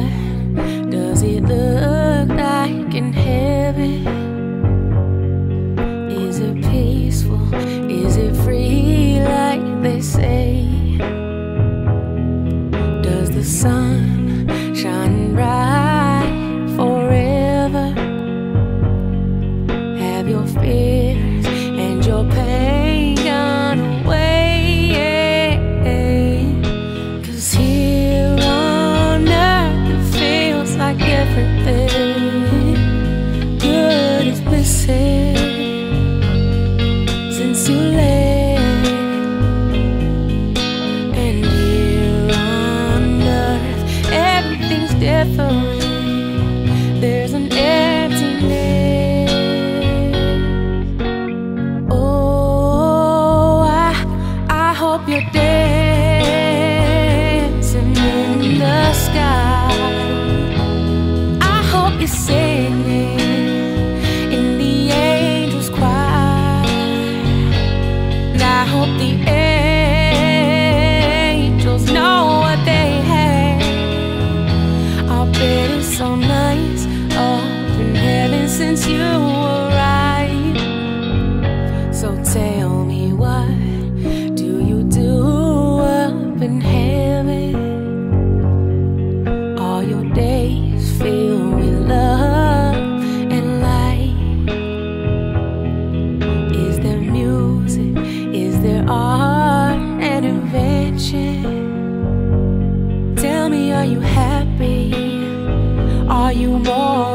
what does it look like in heaven? Is it peaceful? Is it free like they say? Does the sun shine bright forever? Have your fears and your pain gone away? 'Cause here on earth it feels like everything good is missing since you left. And here on earth everything's different. There's an emptiness. Oh, I hope you're dancing in the sky. I hope you're singing in the angels' choir. And I hope the angels know what they have. I'll bet it's so nice up in heaven since you arrived. So tell me, what do you do up in heaven? All your days filled with love and light. Is there music? Is there art and invention? Tell me, are you happy? Are you more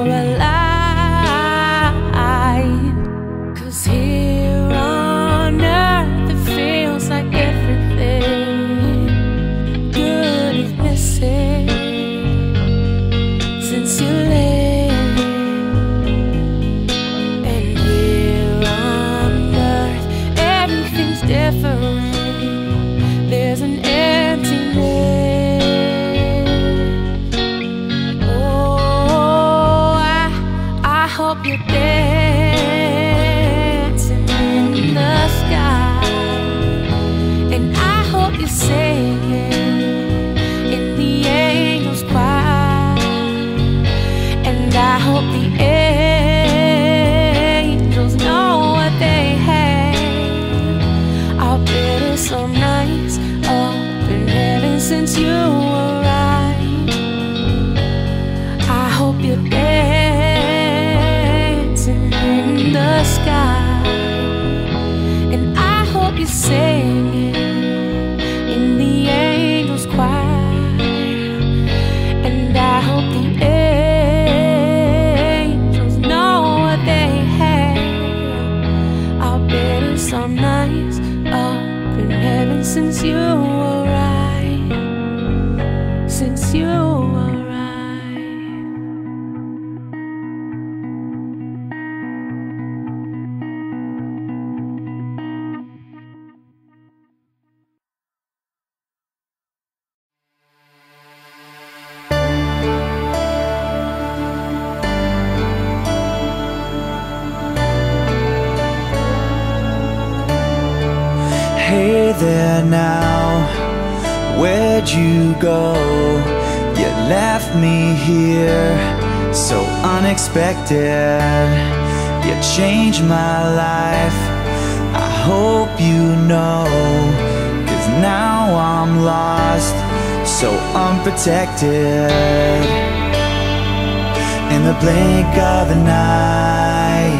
alive? 'Cause here on earth it feels like everything good is missing since you left. And here on earth everything's different. There's an emptiness. Oh, I hope you're dancing in the sky. And I hope you're singing in the angels' choir. And I hope the angels know what they have. I'll bet it's so nice up in heaven since you arrived. I hope you're dancing in the sky. And I hope you're singing in the angels' choir. And I hope the angels know what they have. I'll bet it's so nice up in heaven since you arrived. Since you arrived. Hey there now, where'd you go? You left me here so unexpected. You changed my life, I hope you know. 'Cause now I'm lost, so unprotected. In the blink of an eye,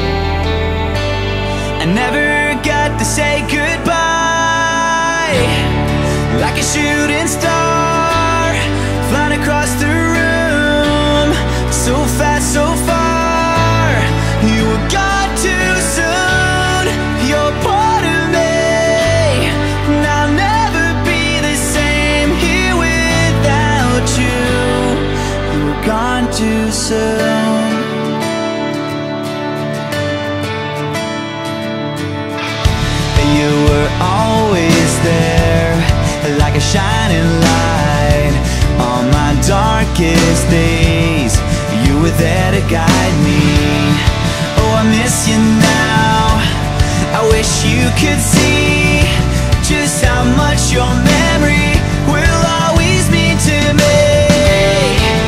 I never got to say goodbye. Like a shooting star, flying across the room, so fast, so far. You were gone too soon. You're part of me, and I'll never be the same here without you. You were gone too soon. You were always there, like a shining light. On my darkest days, you were there to guide me. Oh, I miss you now. I wish you could see just how much your memory will always mean to me.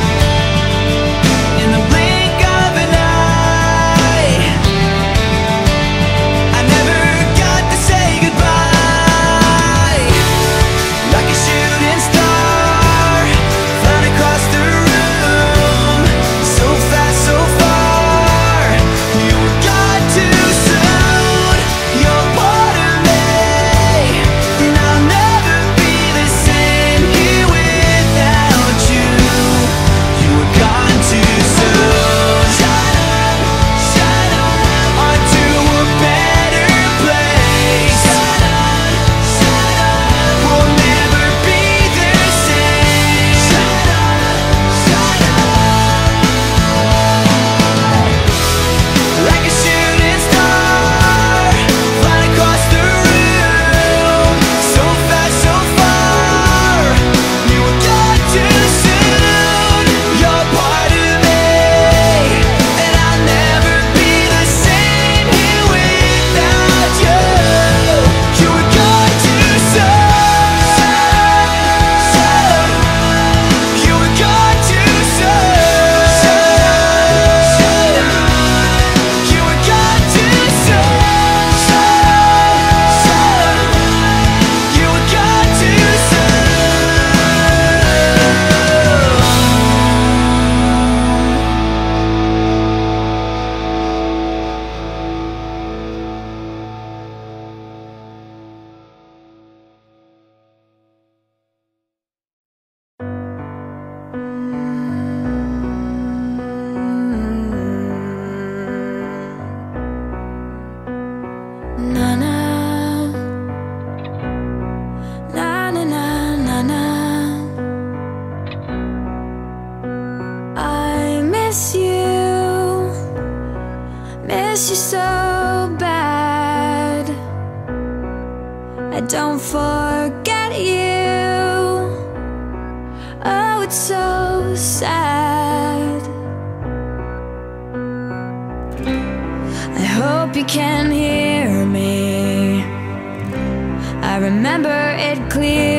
I don't forget you. Oh, it's so sad. I hope you can hear me. I remember it clearly.